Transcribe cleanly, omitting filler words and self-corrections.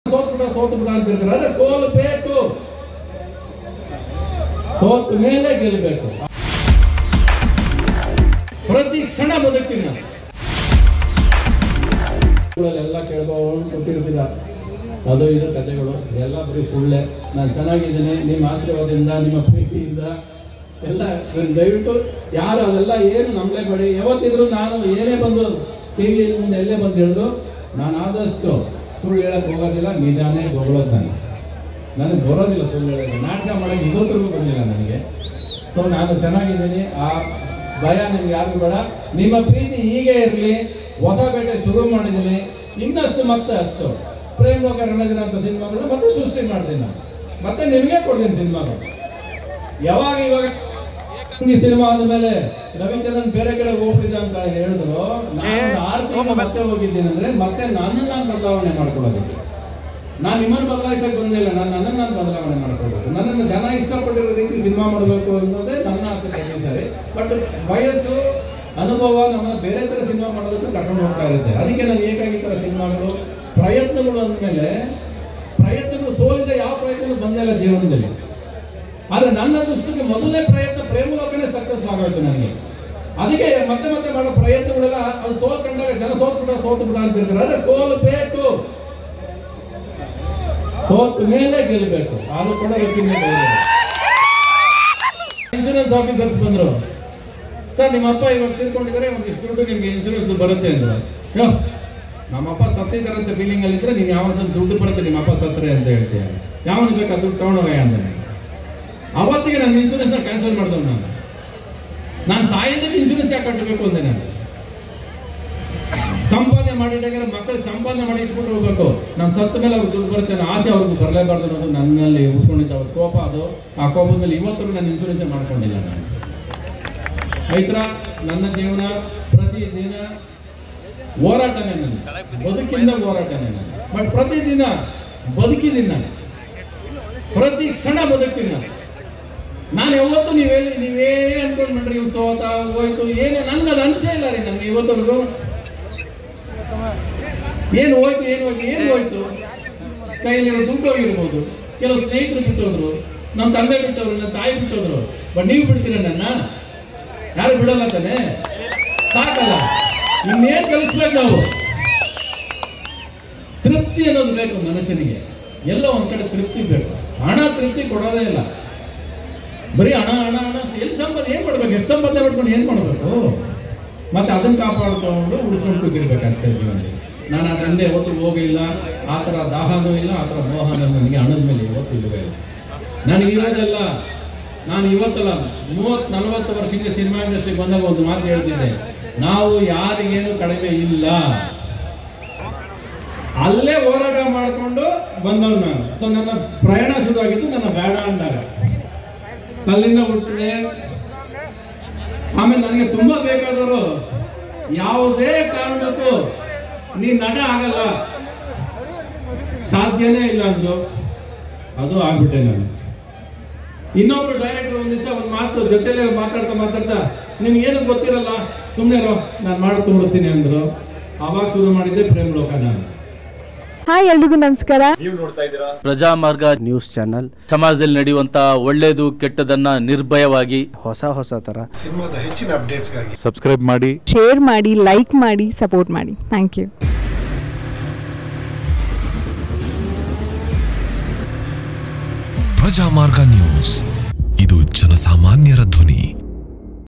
ಸೋತು ಬಿಡ ಅಂತಿರ್ತಾರೆ. ಅದೇ ಸೋಲ್ಬೇಕು, ಸೋತ ಮೇಲೆ ಗೆಲ್ಲಬೇಕು. ಪ್ರತಿ ಕ್ಷಣ ಬದುಕ್ತೀನಿ ನಾನು. ಎಲ್ಲ ಕೇಳ್ಕೊಂಡು ಕೊಟ್ಟಿರ್ತಿಲ್ಲ, ಅದು ಇದು ಕಥೆಗಳು ಎಲ್ಲ ಬರೀ ಸುಳ್ಳೆ. ನಾನು ಚೆನ್ನಾಗಿದ್ದೀನಿ, ನಿಮ್ಮ ಆಶೀರ್ವಾದದಿಂದ, ನಿಮ್ಮ ಪ್ರೀತಿಯಿಂದ ಎಲ್ಲ. ದಯವಿಟ್ಟು ಯಾರು ಅದೆಲ್ಲ ಏನು ನಂಬಲೇಬೇಡಿ. ಯಾವತ್ತಿದ್ರು ನಾನು ಏನೇ ಬಂದು ಟಿವಿ ಮುಂದೆ ಎಲ್ಲೇ ಬಂದು ಹೇಳಿದ್ರು, ನಾನು ಆದಷ್ಟು ಸುಳ್ಳು ಹೇಳಕ್ಕೆ ಹೋಗೋದಿಲ್ಲ, ನಿಜಾನೇ ಹೊಗಳೋದು. ನನಗೆ ಬರೋದಿಲ್ಲ ಸುಳ್ಳು ಹೇಳೋದು. ನಾಟಕ ಮಾಡೋಕ್ಕೆ ಇವತ್ತರೆಗೂ ಬಂದಿಲ್ಲ ನನಗೆ. ಸೊ ನಾನು ಚೆನ್ನಾಗಿದ್ದೀನಿ, ಆ ಭಯ ನಿಮ್ಗೆ ಯಾರಿಗೂ ಬೇಡ. ನಿಮ್ಮ ಪ್ರೀತಿ ಹೀಗೆ ಇರಲಿ. ಹೊಸ ಬೇಟೆ ಶುರು ಮಾಡಿದ್ದೀನಿ, ಇನ್ನಷ್ಟು ಮತ್ತೆ ಅಷ್ಟು ಪ್ರೇಮ್ ಲೋಕ ರಣದಿನ ಅಂತ ಸಿನಿಮಾಗಳು ಮತ್ತೆ ಸೃಷ್ಟಿ ಮಾಡ್ತೀನಿ ನಾನು. ಮತ್ತೆ ನಿಮಗೆ ಕೊಡ್ತೀನಿ ಸಿನಿಮಾಗಳು. ಯಾವಾಗ ಇವಾಗ ಈ ಸಿನಿಮಾ ಆದ್ಮೇಲೆ ರವಿಚಂದ್ರನ್ ಬೇರೆ ಕಡೆ ಹೋಗ್ಬಿಟ್ಟಿದೆ ಅಂತ ಹೇಳಿದ್ರು, ನಾನು 6 ತಿಂಗಳು ಮತ್ತೆ ಹೋಗಿದ್ದೀನಿ ಅಂದ್ರೆ ಮತ್ತೆ ನನ್ನನ್ನು ನಾನು ಬದಲಾವಣೆ ಮಾಡ್ಕೊಳ್ಳೋದಕ್ಕೆ. ನಾನು ನಿಮ್ಮನ್ನು ಬದಲಾಯಿಸಕ್ಕೆ ಬಂದಿಲ್ಲ, ನನ್ನನ್ನು ಬದಲಾವಣೆ ಮಾಡ್ಕೊಳ್ಬೇಕು. ನನ್ನನ್ನು ಜನ ಇಷ್ಟಪಟ್ಟಿರೋ ರೀತಿ ಸಿನಿಮಾ ಮಾಡಬೇಕು ಅನ್ನೋದೇ ನನ್ನ ಆಸೆ ಸರಿ. ಬಟ್ ವಯಸ್ಸು, ಅನುಭವ ನಮ್ಮನ್ನ ಬೇರೆ ತರ ಸಿನಿಮಾ ಮಾಡೋದಕ್ಕೆ ಕರ್ಕೊಂಡು ಹೋಗ್ತಾ ಇರುತ್ತೆ. ಅದಕ್ಕೆ ನಾನು ಏಕಾಗಿ ತರ ಸಿನಿಮಾಗಳು, ಪ್ರಯತ್ನಗಳು ಅಂದಮೇಲೆ ಪ್ರಯತ್ನಗಳು ಸೋಲಿದ ಯಾವ ಪ್ರಯತ್ನಗಳು ಬಂದಿಲ್ಲ ಜೀವನದಲ್ಲಿ. ಆದ್ರೆ ನನ್ನ ದೃಷ್ಟಿಗೆ ಮೊದಲನೇ ಪ್ರಯತ್ನ ಪ್ರೇಮಲೋಕನೇ ಸಕ್ಸಸ್ ಆಗೋಯ್ತು ನನಗೆ. ಅದಕ್ಕೆ ಮತ್ತೆ ಮತ್ತೆ ಮಾಡೋ ಪ್ರಯತ್ನಗಳೆಲ್ಲ ಅದು ಸೋಲ್ಕೊಂಡಾಗ ಜನ ಸೋತು ಬಿಡ ಅಂತಿರ್ತಾರೆ. ಅದೇ ಸೋಲ್ಬೇಕು, ಸೋತ ಮೇಲೆ ಗೆಲ್ಲಬೇಕು. ಅದು ಕೂಡ ಇನ್ಶೂರೆನ್ಸ್ ಆಫೀಸರ್ಸ್ ಬಂದ್ರು, ಸರ್ ನಿಮ್ಮ ಅಪ್ಪ ಇವಾಗ ತಿಳ್ಕೊಂಡಿದ್ದಾರೆ, ಒಂದಿಷ್ಟು ದುಡ್ಡು ನಿಮ್ಗೆ ಇನ್ಶೂರೆನ್ಸ್ ಬರುತ್ತೆ ಅಂದ್ರೆ, ನಮ್ಮಪ್ಪ ಸತ್ತಿದ್ದಾರಂತ ಫೀಲಿಂಗ್ ಅಲ್ಲಿ ಇದ್ರೆ ನೀನು ಯಾವತ್ತೂ ದುಡ್ಡು ಬರುತ್ತೆ ನಿಮ್ಮ ಅಪ್ಪ ಸತ್ತರೆ ಅಂತ ಹೇಳ್ತೀಯ. ಯಾವನಿಗೆ ಬೇಕು ಅದು ದುಡ್ಡು ತಗೊಂಡೋಗ ಅಂದ್ರೆ ಅವತ್ತಿಗೆ ನಾನು ಇನ್ಶೂರೆನ್ಸ್ ಕ್ಯಾನ್ಸಲ್ ಮಾಡಿದವ್. ನಾನು ಸಾಯೋದಕ್ಕೆ ಇನ್ಶೂರೆನ್ಸ್ ಯಾಕೆ ಕಟ್ಟಬೇಕು ಅಂದೆ. ನಾನು ಸಂಪಾದನೆ ಮಾಡಿದಾಗ ಮಕ್ಕಳಿಗೆ ಸಂಪಾದನೆ ಮಾಡಿ ಇಟ್ಬಿಟ್ಟು ಹೋಗ್ಬೇಕು. ನಾನು ಸತ್ತ ಮೇಲೆ ಅವ್ರಿಗೆ ದುಡ್ಡು ಬರುತ್ತೆ ಅನ್ನೋ ಆಸೆ ಅವ್ರಿಗೆ ಬರಲೇಬಾರ್ದು ಅನ್ನೋದು ನನ್ನಲ್ಲಿ ಉಟ್ಕೊಂಡಿದ್ದ ಅವ್ರ ಕೋಪ. ಅದು ಆ ಕೋಪದ ಮೇಲೆ ಇವತ್ತು ನಾನು ಇನ್ಶೂರೆನ್ಸ್ ಮಾಡ್ಕೊಂಡಿಲ್ಲ. ನಾನು ಆಯ್ತರ ನನ್ನ ಜೀವನ ಪ್ರತಿ ದಿನ ಹೋರಾಟನೇ, ನನ್ನ ಬದುಕಿಂದ ಹೋರಾಟನೇ ನಾನು. ಬಟ್ ಪ್ರತಿದಿನ ಬದುಕಿದ್ದೀನಿ ನಾನು, ಪ್ರತಿ ಕ್ಷಣ ಬದುಕ್ತೀನಿ ನಾನು. ಯಾವತ್ತು ನೀವೇ ಅನ್ಕೊಂಡು ಮಾಡ್ರಿ ಇವ್ ಸೋತ ಹೋಯ್ತು ಏನೇ, ನನ್ಗೆ ಅದು ಅನ್ಸೇ ಇಲ್ಲ ರೀ. ನನ್ಗೆ ಇವತ್ತವರೆಗೂ ಏನು ಹೋಯ್ತು ಕೈಯಲ್ಲಿರೋ ದುಡ್ಡು ಹೋಗಿರ್ಬೋದು, ಕೆಲವು ಸ್ನೇಹಿತರು ಬಿಟ್ಟೋದ್ರು, ನಮ್ಮ ತಂದೆ ಬಿಟ್ಟೋದ್ರು, ನನ್ನ ತಾಯಿ ಬಿಟ್ಟೋದ್ರು. ಬಟ್ ನೀವು ಬಿಡ್ತೀರ ನನ್ನ? ಯಾರು ಬಿಡಲ್ಲ ತಾನೆ? ಸಾಕಲ್ಲ, ಇನ್ನೇನು ಕಲಿಸ್ಬೇಕು ನಾವು? ತೃಪ್ತಿ ಅನ್ನೋದು ಬೇಕು ಮನುಷ್ಯನಿಗೆ. ಎಲ್ಲ ಒಂದ್ ಕಡೆ ತೃಪ್ತಿ ಬೇಕು. ಹಣ ತೃಪ್ತಿ ಕೊಡೋದೇ ಇಲ್ಲ. ಬರೀ ಹಣ ಎಲ್ಲಿ ಸಂಪಾದನೆ ಏನ್ ಮಾಡ್ಬೇಕು? ಎಷ್ಟು ಸಂಪಾದನೆ ಮಾಡ್ಕೊಂಡು ಏನ್ ಮಾಡ್ಬೇಕು? ಮತ್ತೆ ಅದನ್ನ ಕಾಪಾಡ್ಕೊಂಡು ಉಳಿಸ್ಕೊಂಡು ಕೂತಿರ್ಬೇಕು ಅಷ್ಟೇ ಜೀವನದಲ್ಲಿ. ನಾನು ಅದರಿಂದ ಯಾವತ್ತೂ ಹೋಗಿಲ್ಲ, ಆ ಥರ ದಾಹನೂ ಇಲ್ಲ, ಆ ಥರ ಮೋಹನೂ ನನಗೆ ಹಣದ ಮೇಲೆ ಇವತ್ತು ಇಲ್ಲವೇ ಇಲ್ಲ. ನನಗೆ ಇರೋದೆಲ್ಲ, ನಾನು ಇವತ್ತಲ್ಲ 30-40 ವರ್ಷದಿಂದ ಸಿನಿಮಾ ಇಂಡಸ್ಟ್ರಿಗೆ ಬಂದಾಗ ಒಂದು ಮಾತು ಹೇಳ್ತಿದ್ದೆ, ನಾವು ಯಾರಿಗೇನು ಕಡಿಮೆ ಇಲ್ಲ. ಅಲ್ಲೇ ಹೋರಾಟ ಮಾಡಿಕೊಂಡು ಬಂದವ್ ನಾನು. ಸೊ ನನ್ನ ಪ್ರಯಾಣ ಶುರುವಾಗಿದ್ದು ನನ್ನ ಬೇಡ ಅಂದಾಗ, ಅಲ್ಲಿಂದ ಹುಟ್ಟಿದೆ. ಆಮೇಲೆ ನನಗೆ ತುಂಬಾ ಬೇಕಾದವರು ಯಾವುದೇ ಕಾರಣಕ್ಕೂ ನೀ ನಟ ಆಗಲ್ಲ, ಸಾಧ್ಯನೇ ಇಲ್ಲ ಅಂದ್ರು. ಅದು ಆಗ್ಬಿಟ್ಟೆ ನಾನು. ಇನ್ನೊಬ್ರು ಡೈರೆಕ್ಟರ್ ಒಂದ್ ದಿವಸ ಒಂದು ಮಾತು ಜೊತೆಲೆ ಮಾತಾಡ್ತಾ ನಿಮ್ಗೇನು ಗೊತ್ತಿರಲ್ಲ, ಸುಮ್ಮನೆ ನಾನು ಮಾಡಿ ತೋರಿಸ್ತೀನಿ ಅಂದ್ರು. ಅವಾಗ ಶುರು ಮಾಡಿದ್ದೆ ಪ್ರೇಮ್ ಲೋಕ ನಾನು. ಹಾಯ್, ಎಲ್ರಿಗೂ ನಮಸ್ಕಾರ. ನೀವು ನೋಡ್ತಾ ಇದ್ದೀರಾ ಪ್ರಜಾಮಾರ್ಗ ನ್ಯೂಸ್ ಚಾನಲ್. ಸಮಾಜದಲ್ಲಿ ನಡೆಯುವಂತ ಒಳ್ಳೇದು ಕೆಟ್ಟದನ್ನ ನಿರ್ಭಯವಾಗಿ ಹೊಸ ತರ ಸಿನಿಮಾದ ಹೆಚ್ಚಿನ ಅಪ್ಡೇಟ್ಸ್ಗಾಗಿ ಸಬ್ಸ್ಕ್ರೈಬ್ ಮಾಡಿ, ಶೇರ್ ಮಾಡಿ, ಲೈಕ್ ಮಾಡಿ, ಸಪೋರ್ಟ್ ಮಾಡಿ. Thank you. ಪ್ರಜಾಮಾರ್ಗ ನ್ಯೂಸ್, ಇದು ಜನಸಾಮಾನ್ಯರ ಧ್ವನಿ.